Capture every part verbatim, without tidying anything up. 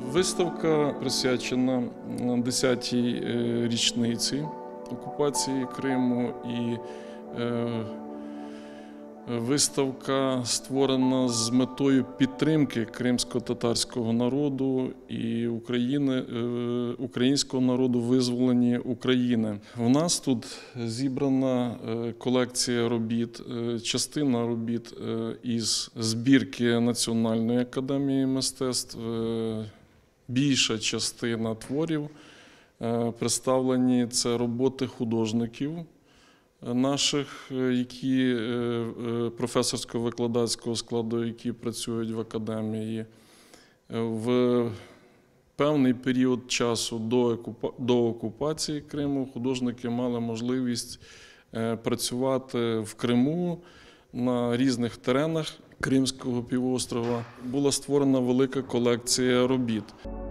Виставка присвячена десятій річниці окупації Криму, і виставка створена з метою підтримки кримсько-татарського народу і України, українського народу визволення України. У нас тут зібрана колекція робіт, частина робіт із збірки Національної академії мистецтв, більша частина творів представлені – це роботи художників наших, які професорсько-викладацького складу, які працюють в академії. В певний період часу до окупації Криму художники мали можливість працювати в Криму на різних теренах Кримського півострова. Була створена велика колекція робіт.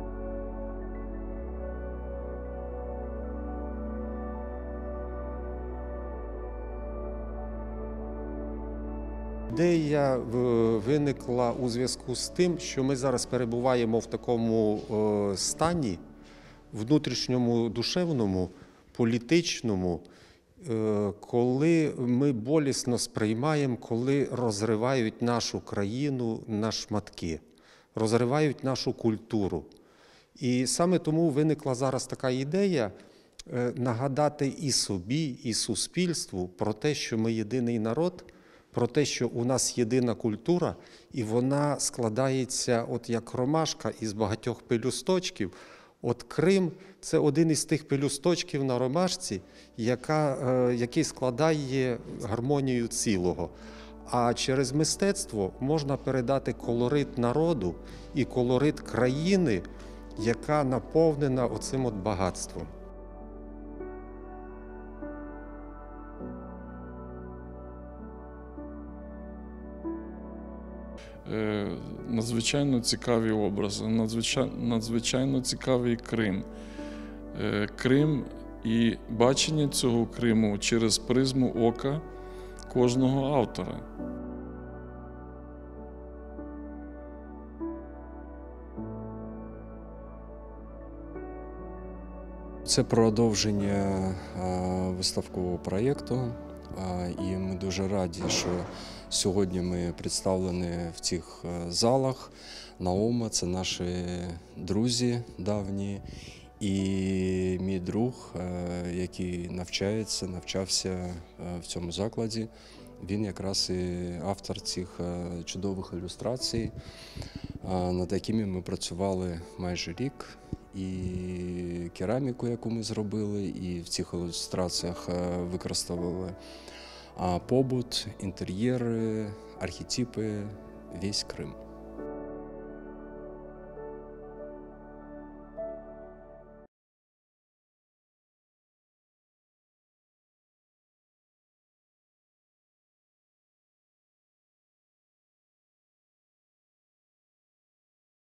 Ідея виникла у зв'язку з тим, що ми зараз перебуваємо в такому стані внутрішньому, душевному, політичному, коли ми болісно сприймаємо, коли розривають нашу країну на шматки, розривають нашу культуру. І саме тому виникла зараз така ідея нагадати і собі, і суспільству про те, що ми єдиний народ, про те, що у нас єдина культура, і вона складається от як ромашка із багатьох пелюсточків. От Крим – це один із тих пелюсточків на ромашці, яка, який складає гармонію цілого. А через мистецтво можна передати колорит народу і колорит країни, яка наповнена оцим от багатством. Надзвичайно цікаві образи, надзвичайно, надзвичайно цікавий Крим. Крим і бачення цього Криму через призму ока кожного автора. Це продовження виставкового проєкту, і ми дуже раді, що сьогодні ми представлені в цих залах. Наума – це наші друзі давні, і мій друг, який навчається, навчався в цьому закладі, він якраз і автор цих чудових ілюстрацій, над якими ми працювали майже рік. І кераміку, яку ми зробили, і в цих ілюстраціях використовували побут, інтер'єри, архетипи, весь Крим.